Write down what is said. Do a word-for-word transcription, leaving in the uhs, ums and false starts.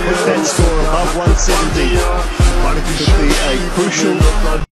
put that score above one seventy. Could be a crucial